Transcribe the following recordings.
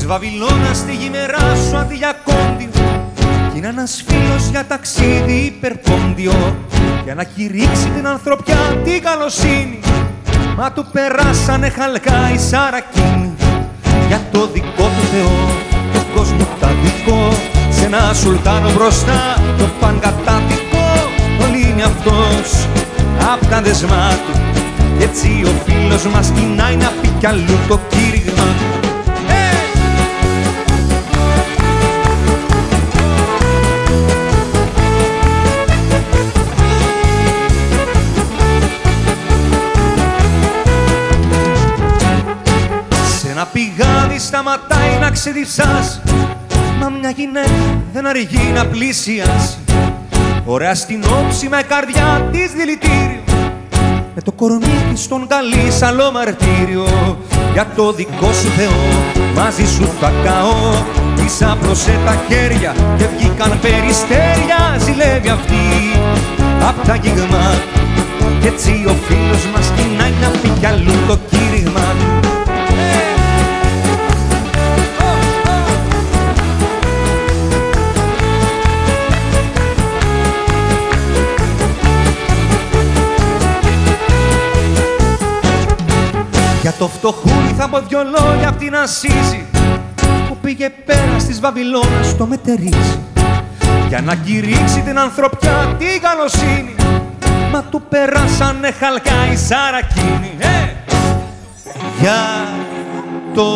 της Βαβυλώνας στη γημερά σου αντί για κόντιο, κι είναι ένας φίλος για ταξίδι υπερπόντιο, για να κηρύξει την ανθρωπιά την καλοσύνη. Μα του περάσανε χαλκά οι Σαρακίνοι. Για το δικό του Θεό, το κόσμο τα δικό, σε ένα σουλτάνο μπροστά το πανκατάδικο. Όλοι είναι αυτός απ' τα δεσμά του, κι έτσι ο φίλος μας κοινάει να πει κι αλλού το κήρυγμα του. Ένα πηγάδι σταματάει να ξεδιψάς, μα μια γυναίκα δεν αργεί να πλησιάσει. Ωραία στην όψιμα η καρδιά της δηλητήριο, με το κορμί της τον καλεί σ' άλλο μαρτύριο. Για το δικό σου Θεό μαζί σου θα καώ, της άπλωσε τα χέρια και βγήκαν περιστέρια. Ζηλεύει αυτή απ' τα γίγμα, κι έτσι ο φίλος μας κοινάει να πει κι αλλού το κήρυγμα του. Για το φτωχούλι θα πω δυο λόγια απ' την Ασσίζη, που πήγε πέρα της Βαβυλώνας το μετερίζει, για να κηρύξει την ανθρωπιά την καλοσύνη. Μα του περάσανε χαλκά οι Σαρακίνοι. Για το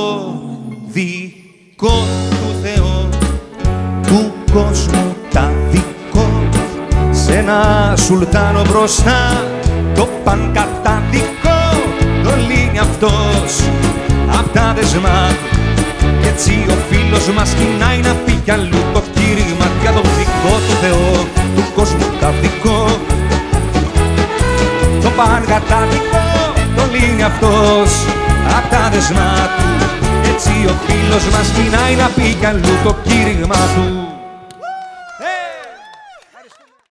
δικό του Θεό, του κόσμου τα δικό, σε ένα σουλτάνο μπροστά το πανκατάδικο. Το λύνει αυτός απ' τα δεσμά του, κι έτσι ο φίλος μας κοινάει να πει κι αλλού το κήρυγμα. Για το δικό του Θεό, του κόσμου τα δικό, το πανκατάδικο. Το λύνει αυτός απ' τα δεσμά του, έτσι ο φίλος μας κοινάει να πει κι αλλού το κήρυγμα του.